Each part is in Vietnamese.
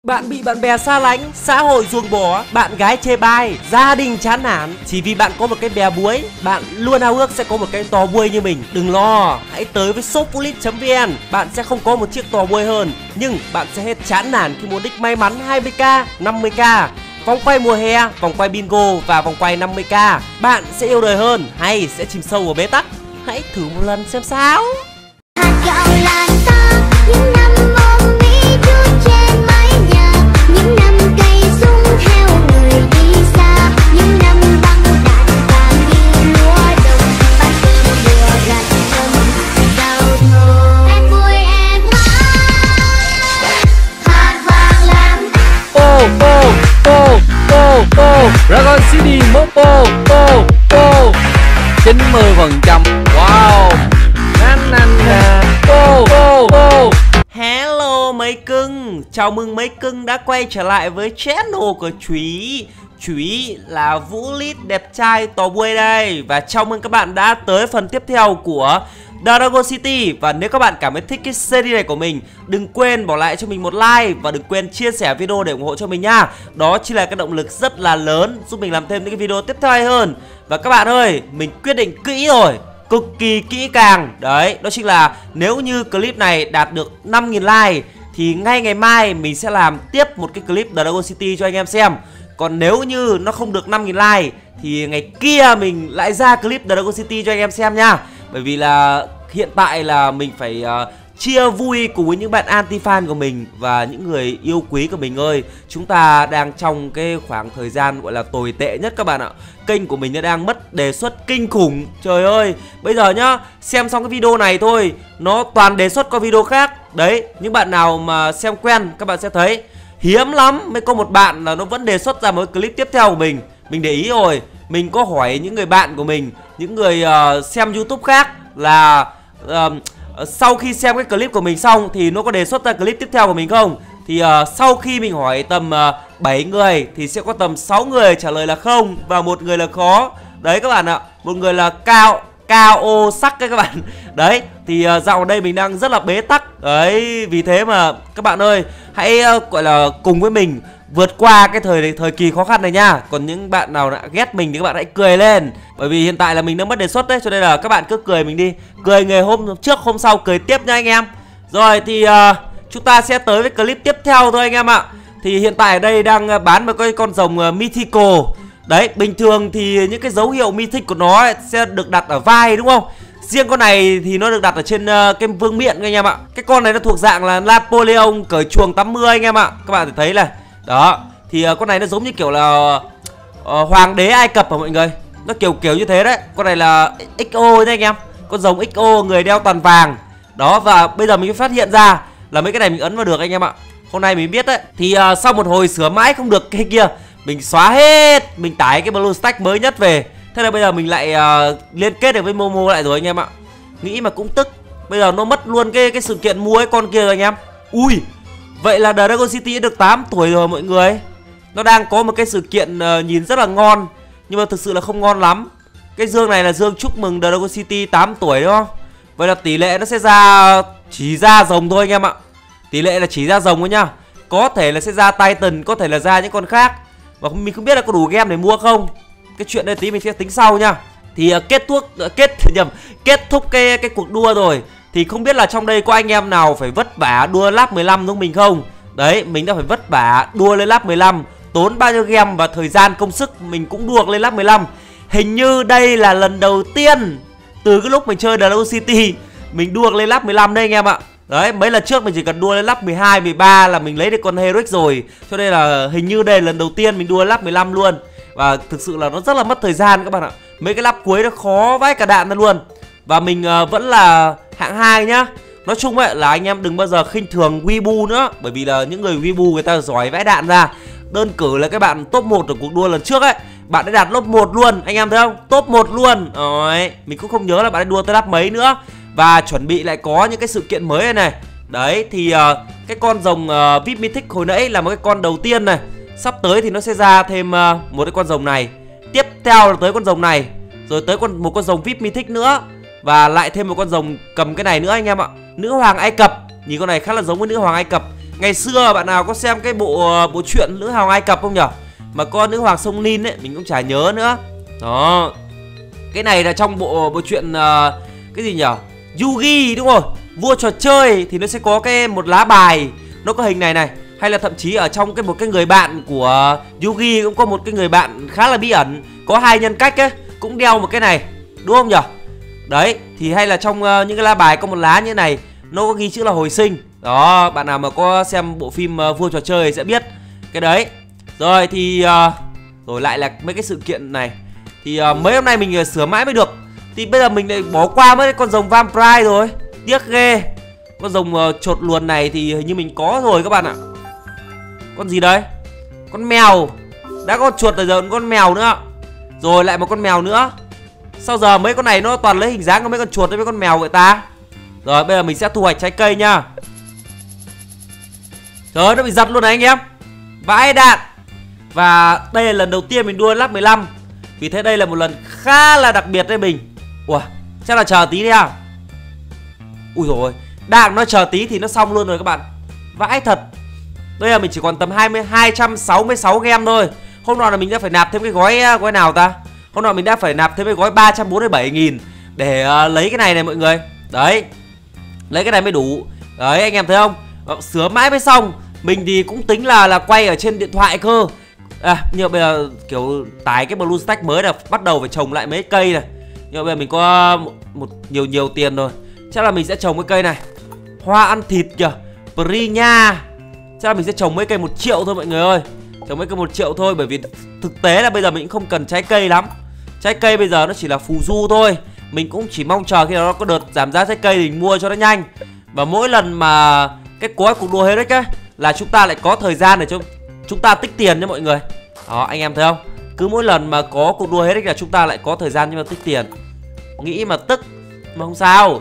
Bạn bị bạn bè xa lánh, xã hội ruồng bỏ, bạn gái chê bai, gia đình chán nản chỉ vì bạn có một cái bè buối. Bạn luôn ao ước sẽ có một cái tò buôi như mình. Đừng lo, hãy tới với shopfulit.vn. Bạn sẽ không có một chiếc tò buôi hơn, nhưng bạn sẽ hết chán nản khi muốn đích may mắn 20k, 50k, vòng quay mùa hè, vòng quay bingo và vòng quay 50k. Bạn sẽ yêu đời hơn hay sẽ chìm sâu vào bế tắc? Hãy thử một lần xem sao. Dragon City Mopo 90%. Wow. Hello mấy cưng, chào mừng mấy cưng đã quay trở lại với channel của Chúy. Chúy là Vũ Lít đẹp trai tò buôi đây. Và chào mừng các bạn đã tới phần tiếp theo của Dragon City. Và nếu các bạn cảm thấy thích cái series này của mình, đừng quên bỏ lại cho mình một like và đừng quên chia sẻ video để ủng hộ cho mình nha. Đó chính là cái động lực rất là lớn giúp mình làm thêm những cái video tiếp theo hay hơn. Và các bạn ơi, mình quyết định kỹ rồi, cực kỳ kỹ càng. Đấy, đó chính là nếu như clip này đạt được 5.000 like thì ngay ngày mai mình sẽ làm tiếp một cái clip Dragon City cho anh em xem. Còn nếu như nó không được 5.000 like thì ngày kia mình lại ra clip Dragon City cho anh em xem nha. Bởi vì là hiện tại là mình phải chia vui cùng với những bạn anti-fan của mình và những người yêu quý của mình ơi. Chúng ta đang trong cái khoảng thời gian gọi là tồi tệ nhất các bạn ạ. Kênh của mình nó đang mất đề xuất kinh khủng. Trời ơi, bây giờ nhá, xem xong cái video này thôi, nó toàn đề xuất qua video khác. Đấy, những bạn nào mà xem quen các bạn sẽ thấy hiếm lắm mới có một bạn là nó vẫn đề xuất ra một cái clip tiếp theo của mình. Mình để ý rồi, mình có hỏi những người bạn của mình, những người xem YouTube khác là sau khi xem cái clip của mình xong thì nó có đề xuất ra clip tiếp theo của mình không. Thì sau khi mình hỏi tầm 7 người thì sẽ có tầm 6 người trả lời là không và một người là khó. Đấy các bạn ạ, một người là cao sắc đấy các bạn. Đấy, thì dạo đây mình đang rất là bế tắc. Đấy, vì thế mà các bạn ơi, hãy gọi là cùng với mình vượt qua cái thời kỳ khó khăn này nha. Còn những bạn nào đã ghét mình thì các bạn hãy cười lên. Bởi vì hiện tại là mình đang mất đề xuất đấy, cho nên là các bạn cứ cười mình đi. Cười ngày hôm trước hôm sau cười tiếp nha anh em. Rồi thì chúng ta sẽ tới với clip tiếp theo thôi anh em ạ. Thì hiện tại ở đây đang bán một cái con rồng Mythical. Đấy, bình thường thì những cái dấu hiệu Mythic của nó ấy sẽ được đặt ở vai đúng không? Riêng con này thì nó được đặt ở trên cái vương miện anh em ạ. Cái con này nó thuộc dạng là Napoleon cởi chuồng 80 anh em ạ. Các bạn thấy này. Đó, thì con này nó giống như kiểu là hoàng đế Ai Cập hả mọi người. Nó kiểu như thế đấy. Con này là XO đấy anh em. Con rồng XO người đeo toàn vàng. Đó, và bây giờ mình mới phát hiện ra là mấy cái này mình ấn vào được anh em ạ. Hôm nay mình biết đấy. Thì sau một hồi sửa mãi không được cái kia, mình xóa hết, mình tải cái BlueStack mới nhất về. Thế là bây giờ mình lại liên kết được với Momo lại rồi anh em ạ. Nghĩ mà cũng tức. Bây giờ nó mất luôn cái sự kiện mua cái con kia rồi anh em. Ui, vậy là Dragon City đã được 8 tuổi rồi mọi người. Nó đang có một cái sự kiện nhìn rất là ngon, nhưng mà thực sự là không ngon lắm. Cái dương này là dương chúc mừng Dragon City 8 tuổi đúng không? Vậy là tỷ lệ nó sẽ ra chỉ ra rồng thôi anh em ạ. Tỷ lệ là chỉ ra rồng thôi nhá. Có thể là sẽ ra Titan, có thể là ra những con khác. Và mình không biết là có đủ game để mua không. Cái chuyện đây tí mình sẽ tính sau nha. Thì kết thúc cái cuộc đua rồi. Thì không biết là trong đây có anh em nào phải vất vả đua lap 15 giống mình không? Đấy, mình đã phải vất vả đua lên lap 15. Tốn bao nhiêu game và thời gian công sức mình cũng đua lên lap 15. Hình như đây là lần đầu tiên từ cái lúc mình chơi Dragon City mình đua lên lap 15 đây anh em ạ. Đấy, mấy lần trước mình chỉ cần đua lên lap 12, 13 là mình lấy được con Heroic rồi. Cho nên là hình như đây là lần đầu tiên mình đua lap 15 luôn. Và thực sự là nó rất là mất thời gian các bạn ạ. Mấy cái lap cuối nó khó vãi cả đạn ra luôn. Và mình vẫn là hạng 2 nhá. Nói chung ấy là anh em đừng bao giờ khinh thường Weibo nữa. Bởi vì là những người Weibo người ta giỏi vãi đạn ra. Đơn cử là cái bạn top 1 ở cuộc đua lần trước ấy, bạn đã đạt top 1 luôn, anh em thấy không? Top 1 luôn. Đấy, mình cũng không nhớ là bạn đã đua tới lap mấy nữa. Và chuẩn bị lại có những cái sự kiện mới này. Đấy, thì cái con rồng VIP Mythic hồi nãy là một cái con đầu tiên này. Sắp tới thì nó sẽ ra thêm một cái con rồng này. Tiếp theo là tới con rồng này. Rồi tới một con rồng VIP Mythic nữa. Và lại thêm một con rồng cầm cái này nữa anh em ạ. Nữ hoàng Ai Cập. Nhìn con này khá là giống với nữ hoàng Ai Cập. Ngày xưa bạn nào có xem cái bộ truyện Nữ Hoàng Ai Cập không nhở? Mà có nữ hoàng sông Nin ấy, mình cũng chả nhớ nữa. Đó. Cái này là trong bộ truyện cái gì nhở? Yugi đúng rồi. Vua trò chơi thì nó sẽ có một lá bài, nó có hình này này. Hay là thậm chí ở trong một cái người bạn của Yugi cũng có một cái người bạn khá là bí ẩn, có 2 nhân cách ấy, cũng đeo một cái này, đúng không nhở? Đấy, thì hay là trong những cái lá bài có một lá như thế này, nó có ghi chữ là hồi sinh. Đó, bạn nào mà có xem bộ phim Vua Trò Chơi sẽ biết cái đấy. Rồi thì rồi lại là mấy cái sự kiện này. Thì mấy hôm nay mình sửa mãi mới được. Thì bây giờ mình lại bỏ qua mấy con rồng Vampire rồi. Tiếc ghê. Con rồng chột luồn này thì hình như mình có rồi các bạn ạ. Con gì đấy? Con mèo. Đã có chuột rồi giờ con mèo nữa. Rồi lại một con mèo nữa. Sao giờ mấy con này nó toàn lấy hình dáng của mấy con chuột với mấy con mèo vậy ta? Rồi bây giờ mình sẽ thu hoạch trái cây nha. Trời ơi, nó bị giật luôn này anh em. Vãi đạn. Và đây là lần đầu tiên mình đua lap 15. Vì thế đây là một lần khá là đặc biệt với mình. Ủa, chắc là chờ tí đi à? Ui dồi ôi, đang nó chờ tí thì nó xong luôn rồi các bạn. Vãi thật. Đây là mình chỉ còn tầm 266 game thôi. Hôm nào là mình đã phải nạp thêm cái gói nào ta? Hôm nào mình đã phải nạp thêm cái gói 347.000 để lấy cái này mọi người. Đấy, lấy cái này mới đủ. Đấy anh em thấy không? Sửa mãi mới xong. Mình thì cũng tính là quay ở trên điện thoại cơ. Nhưng mà bây giờ kiểu tải cái BlueStack mới là bắt đầu phải trồng lại mấy cây này. Nhưng mà bây giờ mình có nhiều tiền rồi. Chắc là mình sẽ trồng cái cây này. Hoa ăn thịt kìa, Prinya. Chắc là mình sẽ trồng mấy cây 1 triệu thôi mọi người ơi. Trồng mấy cây 1 triệu thôi. Bởi vì thực tế là bây giờ mình cũng không cần trái cây lắm. Trái cây bây giờ nó chỉ là phù du thôi. Mình cũng chỉ mong chờ khi nó có đợt giảm giá trái cây thì mình mua cho nó nhanh. Và mỗi lần mà cái cuộc đua Heroic ấy là chúng ta lại có thời gian để chúng ta tích tiền nha mọi người. Đó anh em thấy không? Cứ mỗi lần mà có cuộc đua Heroic là chúng ta lại có thời gian nhưng mà tích tiền. Nghĩ mà tức mà không sao.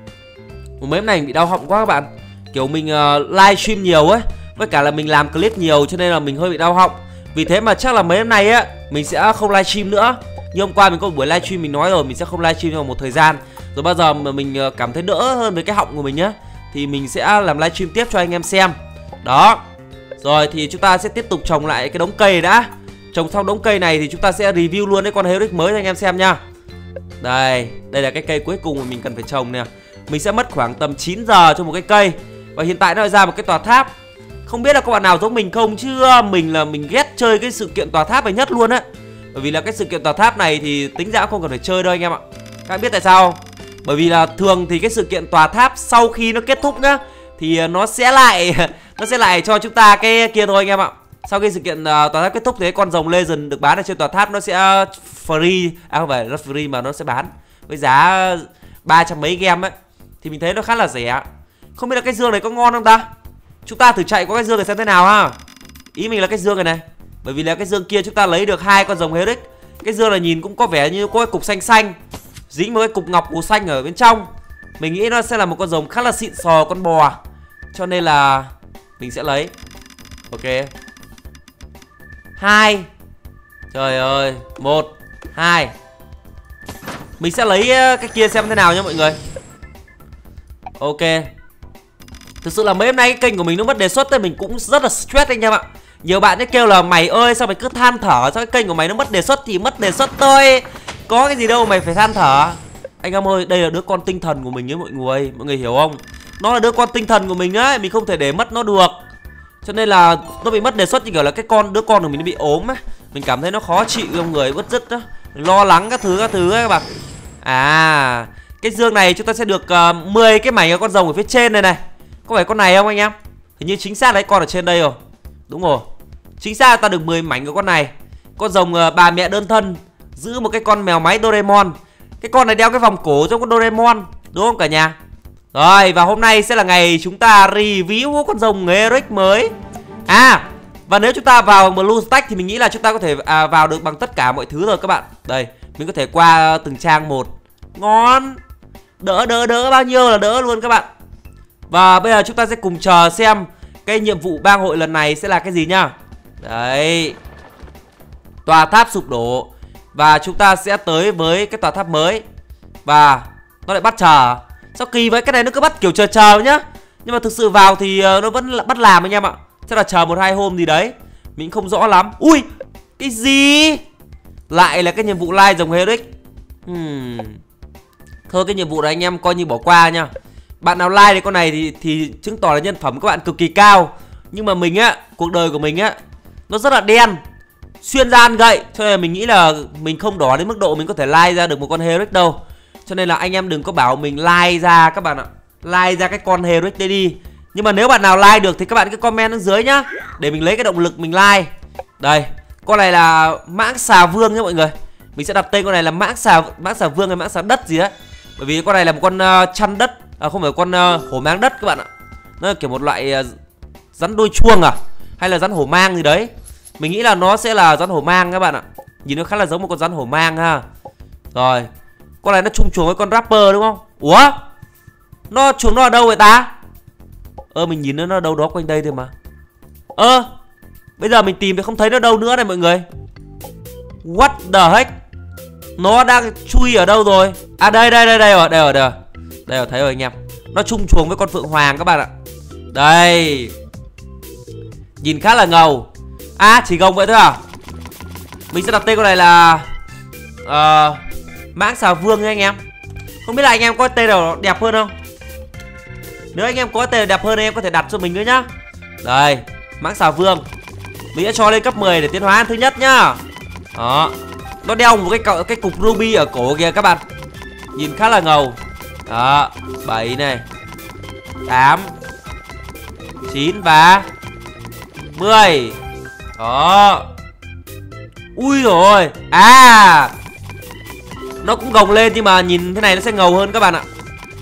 Mấy hôm nay mình bị đau họng quá các bạn. Kiểu mình livestream nhiều ấy, với cả là mình làm clip nhiều cho nên là mình hơi bị đau họng. Vì thế mà chắc là mấy hôm nay á mình sẽ không livestream nữa. Như hôm qua mình có một buổi livestream mình nói rồi, mình sẽ không livestream trong một thời gian. Rồi bao giờ mà mình cảm thấy đỡ hơn với cái họng của mình nhá thì mình sẽ làm livestream tiếp cho anh em xem. Đó. Rồi thì chúng ta sẽ tiếp tục trồng lại cái đống cây đã. Trồng xong đống cây này thì chúng ta sẽ review luôn cái con Heroic mới cho anh em xem nha. Đây, đây là cái cây cuối cùng mà mình cần phải trồng nè. Mình sẽ mất khoảng tầm 9 giờ cho một cái cây. Và hiện tại nó ra một cái tòa tháp. Không biết là các bạn nào giống mình không, chứ mình ghét chơi cái sự kiện tòa tháp này nhất luôn á. Bởi vì là cái sự kiện tòa tháp này thì tính ra không cần phải chơi đâu anh em ạ. Các bạn biết tại sao không? Bởi vì là thường thì cái sự kiện tòa tháp sau khi nó kết thúc nhá thì nó sẽ lại cho chúng ta cái kia thôi anh em ạ. Sau khi sự kiện tòa tháp kết thúc thì cái con rồng Legend được bán ở trên tòa tháp nó sẽ free. À không phải, nó free mà nó sẽ bán với giá 300 mấy game ấy. Thì mình thấy nó khá là rẻ. Không biết là cái dương này có ngon không ta? Chúng ta thử chạy qua cái dương này xem thế nào ha. Ý mình là cái dương này này. Bởi vì là cái dương kia chúng ta lấy được 2 con rồng Heroic. Cái dương này nhìn cũng có vẻ như có cái cục xanh xanh, dính một cái cục ngọc màu xanh ở bên trong. Mình nghĩ nó sẽ là một con rồng khá là xịn sò, con bò. Cho nên là mình sẽ lấy. Ok. 2. Trời ơi, 1, 2. Mình sẽ lấy cái kia xem thế nào nhá mọi người. Ok. Thực sự là mấy hôm nay cái kênh của mình nó mất đề xuất, thì mình cũng rất là stress anh em ạ. Nhiều bạn ấy kêu là mày ơi sao mày cứ than thở, sao cái kênh của mày nó mất đề xuất thì mất đề xuất thôi. Có cái gì đâu mày phải than thở. Anh em ơi, đây là đứa con tinh thần của mình ấy mọi người hiểu không? Nó là đứa con tinh thần của mình ấy, mình không thể để mất nó được. Cho nên là nó bị mất đề xuất như kiểu là đứa con của mình nó bị ốm á. Mình cảm thấy nó khó chịu trong người, bứt rứt đó, lo lắng các thứ ấy các bạn. À, cái dương này chúng ta sẽ được 10 cái mảnh con rồng ở phía trên này này. Có phải con này không anh em? Hình như chính xác đấy, con ở trên đây rồi. Đúng rồi. Chính xác ta được 10 mảnh của con này. Con rồng bà mẹ đơn thân giữ một cái con mèo máy Doraemon. Cái con này đeo cái vòng cổ giống con Doraemon, đúng không cả nhà? Rồi, và hôm nay sẽ là ngày chúng ta review con rồng Heroic mới. À, và nếu chúng ta vào BlueStack thì mình nghĩ là chúng ta có thể vào được bằng tất cả mọi thứ rồi các bạn. Đây, mình có thể qua từng trang một. Ngon. Đỡ bao nhiêu là đỡ luôn các bạn. Và bây giờ chúng ta sẽ cùng chờ xem cái nhiệm vụ bang hội lần này sẽ là cái gì nhá. Đấy. Tòa tháp sụp đổ. Và chúng ta sẽ tới với cái tòa tháp mới. Và nó lại bắt chờ. Sao kỳ vậy? Cái này nó cứ bắt kiểu chờ nhá. Nhưng mà thực sự vào thì nó vẫn bắt làm anh em ạ. Chắc là chờ 1-2 hôm gì đấy, mình không rõ lắm. Ui, cái gì? Lại là cái nhiệm vụ like dòng Herix. Thôi cái nhiệm vụ này anh em coi như bỏ qua nha. Bạn nào like con này thì chứng tỏ là nhân phẩm các bạn cực kỳ cao. Nhưng mà mình á, cuộc đời của mình á, nó rất là đen, xuyên ra ăn gậy. Cho nên là mình nghĩ là mình không đỏ đến mức độ mình có thể like ra được một con Herix đâu. Cho nên là anh em đừng có bảo mình like ra các bạn ạ. Like ra cái con Herix đây đi. Nhưng mà nếu bạn nào like được thì các bạn cứ comment ở dưới nhá, để mình lấy cái động lực mình like. Đây, con này là mãng xà vương nhá mọi người. Mình sẽ đặt tên con này là mãng xà vương hay mãng xà đất gì đấy. Bởi vì con này là một con chăn đất, không phải con hổ mang đất các bạn ạ. Nó là kiểu một loại rắn đôi chuông à, hay là rắn hổ mang gì đấy. Mình nghĩ là nó sẽ là rắn hổ mang các bạn ạ. Nhìn nó khá là giống một con rắn hổ mang ha. Rồi, con này nó chung chuồng với con rapper đúng không? Ủa? Nó chuồng nó ở đâu vậy ta? Mình nhìn nó đâu đó quanh đây thôi mà. Bây giờ mình tìm thì không thấy nó đâu nữa này mọi người. What the heck? Nó đang chui ở đâu rồi? À đây rồi, thấy rồi anh em. Nó chung chuồng với con phượng hoàng các bạn ạ. Đây. Nhìn khá là ngầu. Chỉ gồng vậy thôi à? Mình sẽ đặt tên con này là mãng xà vương nha anh em. Không biết là anh em có tên nào đẹp hơn không? Nếu anh em có tên đẹp hơn thì em có thể đặt cho mình nữa nhá. Đây, mãng xà vương. Mình sẽ cho lên cấp 10 để tiến hóa thứ nhất nhá. Đó. Nó đeo một cái cục ruby ở cổ kìa các bạn. Nhìn khá là ngầu. Đó, 7 này, 8, 9 và 10. Đó. Ui rồi. Nó cũng gồng lên nhưng mà nhìn thế này nó sẽ ngầu hơn các bạn ạ.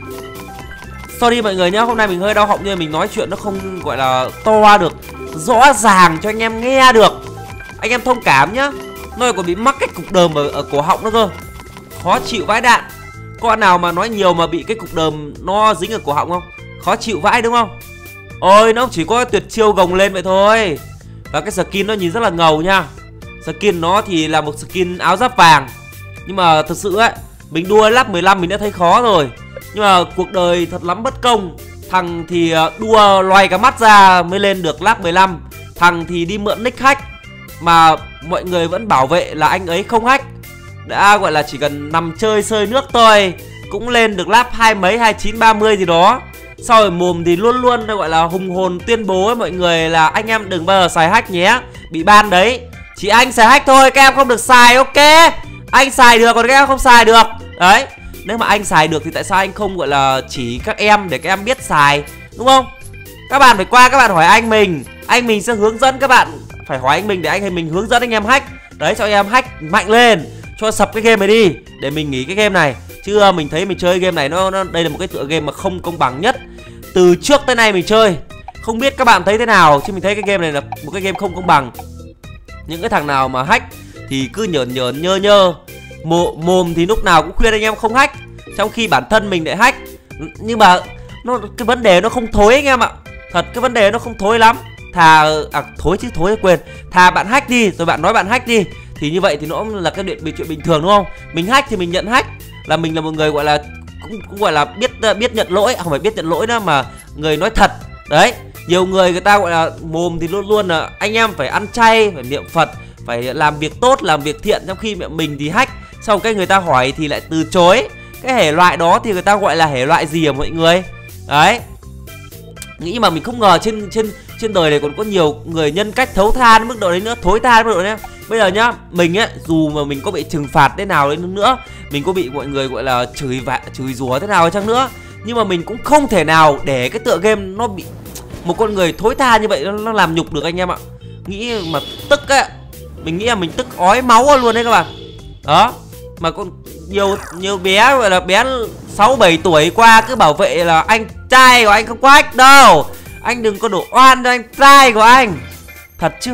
Sorry mọi người nhá, hôm nay mình hơi đau họng nên mình nói chuyện nó không gọi là to được, rõ ràng cho anh em nghe được. Anh em thông cảm nhá. Nó còn bị mắc cái cục đờm ở cổ họng nữa cơ. Khó chịu vãi đạn. Có bạn nào mà nói nhiều mà bị cái cục đờm nó dính ở cổ họng không? Khó chịu vãi đúng không? Ôi, nó chỉ có tuyệt chiêu gồng lên vậy thôi. Và cái skin nó nhìn rất là ngầu nha. Skin nó thì là một skin áo giáp vàng. Nhưng mà thực sự ấy, mình đua lap 15 mình đã thấy khó rồi. Nhưng mà cuộc đời thật lắm bất công. Thằng thì đua loay cả mắt ra mới lên được lap 15. Thằng thì đi mượn nick hack mà mọi người vẫn bảo vệ là anh ấy không hack. Đã gọi là chỉ cần nằm chơi sơi nước thôi cũng lên được lap 20 mấy, 29, 30 gì đó. Sau rồi mồm thì luôn luôn gọi là hùng hồn tuyên bố với mọi người là anh em đừng bao giờ xài hack nhé, bị ban đấy. Chỉ anh xài hack thôi, các em không được xài, ok. Anh xài được còn các em không xài được. Đấy, nếu mà anh xài được thì tại sao anh không gọi là chỉ các em để các em biết xài, đúng không? Các bạn phải qua các bạn hỏi anh mình sẽ hướng dẫn các bạn. Phải hỏi anh mình để anh mình hướng dẫn anh em hack. Đấy, cho anh em hack mạnh lên, cho sập cái game này đi để mình nghỉ cái game này. Chứ mình thấy mình chơi game này nó đây là một cái tựa game mà không công bằng nhất từ trước tới nay mình chơi. Không biết các bạn thấy thế nào, chứ mình thấy cái game này là một cái game không công bằng. Những cái thằng nào mà hack thì cứ nhởn nhơ mồm thì lúc nào cũng khuyên anh em không hack, trong khi bản thân mình lại hack. Nhưng mà cái vấn đề nó không thối anh em ạ. Thật, cái vấn đề nó không thối lắm. Thối chứ, thối quên. Thà bạn hack đi rồi bạn nói bạn hack đi, thì như vậy thì nó là cái chuyện bình thường đúng không? Mình hack thì mình nhận hack, là mình là một người gọi là cũng gọi là biết nhận lỗi, không phải biết nhận lỗi nữa mà người nói thật. Đấy, nhiều người ta gọi là mồm thì luôn luôn là anh em phải ăn chay, phải niệm Phật, phải làm việc tốt, làm việc thiện, trong khi mình thì hack. Sau cái người ta hỏi thì lại từ chối. Cái thể loại đó thì người ta gọi là thể loại gì hả mọi người? Đấy. Nghĩ mà mình không ngờ trên đời này còn có nhiều người nhân cách thấu tha đến mức độ đấy nữa, thối tha đến mức độ đấy. Bây giờ nhá, mình ấy, dù mà mình có bị trừng phạt thế nào đấy nữa, mình có bị mọi người gọi là chửi rủa thế nào chăng nữa, nhưng mà mình cũng không thể nào để cái tựa game nó bị một con người thối tha như vậy nó làm nhục được anh em ạ. Nghĩ mà tức ấy, mình nghĩ là mình tức ói máu luôn đấy các bạn. Đó, mà con nhiều bé gọi là bé 6-7 tuổi qua cứ bảo vệ là anh trai của anh không có hack đâu, anh đừng có đổ oan cho anh trai của anh. Thật chứ,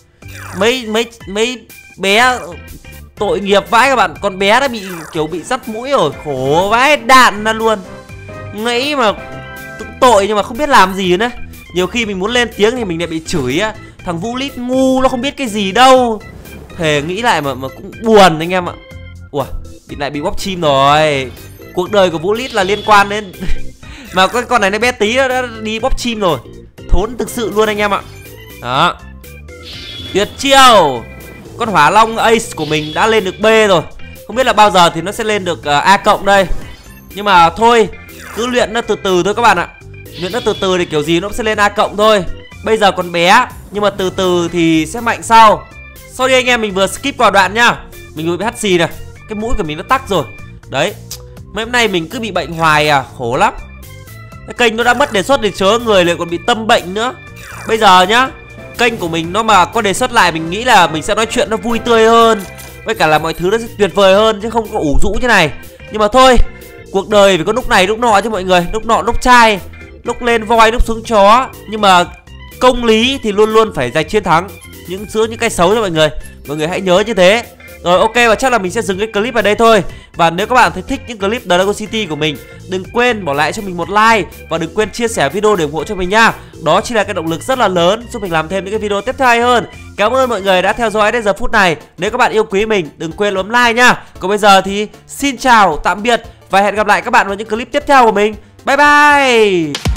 mấy bé tội nghiệp vãi các bạn. Con bé đã bị kiểu bị dắt mũi rồi, khổ vãi đạn ra luôn. Nghĩ mà tội nhưng mà không biết làm gì nữa. Nhiều khi mình muốn lên tiếng thì mình lại bị chửi á. Thằng Vũ Lít ngu, nó không biết cái gì đâu. Thề nghĩ lại mà cũng buồn anh em ạ. Ủa, lại bị bóp chim rồi. Cuộc đời của Vũ Lít là liên quan đến Mà cái con này nó bé tí đã đi bóp chim rồi. Thốn thực sự luôn anh em ạ. Đó. Tuyệt chiêu. Con hỏa long ace của mình đã lên được B rồi. Không biết là bao giờ thì nó sẽ lên được A cộng đây. Nhưng mà thôi, cứ luyện nó từ từ thôi các bạn ạ. Luyện nó từ từ thì kiểu gì nó cũng sẽ lên A cộng thôi. Bây giờ còn bé, nhưng mà từ từ thì sẽ mạnh sau. Sorry anh em, mình vừa skip qua đoạn nhá. Mình vừa bị hắt xì này. Cái mũi của mình nó tắc rồi. Đấy. Mấy hôm nay mình cứ bị bệnh hoài à, khổ lắm. Cái kênh nó đã mất đề xuất để chớ người lại còn bị tâm bệnh nữa. Bây giờ nhá, kênh của mình nó mà có đề xuất lại, mình nghĩ là mình sẽ nói chuyện nó vui tươi hơn, với cả là mọi thứ nó sẽ tuyệt vời hơn, chứ không có ủ rũ như này. Nhưng mà thôi, cuộc đời phải có lúc này lúc nọ chứ mọi người. Lúc nọ lúc chai, lúc lên voi lúc xuống chó. Nhưng mà công lý thì luôn luôn phải giành chiến thắng những cái xấu cho mọi người. Mọi người hãy nhớ như thế. Rồi ok, và chắc là mình sẽ dừng cái clip ở đây thôi. Và nếu các bạn thấy thích những clip Dragon City của mình, đừng quên bỏ lại cho mình một like. Và đừng quên chia sẻ video để ủng hộ cho mình nha. Đó chỉ là cái động lực rất là lớn giúp mình làm thêm những cái video tiếp theo hay hơn. Cảm ơn mọi người đã theo dõi đến giờ phút này. Nếu các bạn yêu quý mình, đừng quên bấm like nha. Còn bây giờ thì xin chào, tạm biệt. Và hẹn gặp lại các bạn vào những clip tiếp theo của mình. Bye bye.